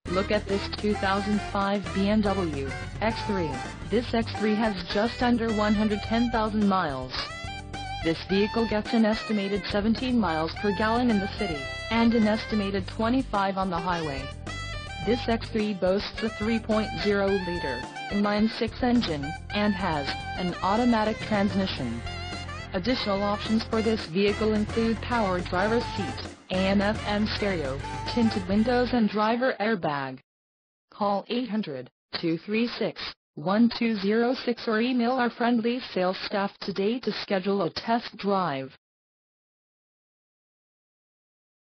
Look at this 2005 BMW X3. This X3 has just under 110,000 miles. This vehicle gets an estimated 17 miles per gallon in the city, and an estimated 25 on the highway. This X3 boasts a 3.0-liter inline-six engine, and has an automatic transmission. Additional options for this vehicle include power driver's seat, AM/FM stereo, tinted windows and driver airbag. Call 800-236-1206 or email our friendly sales staff today to schedule a test drive.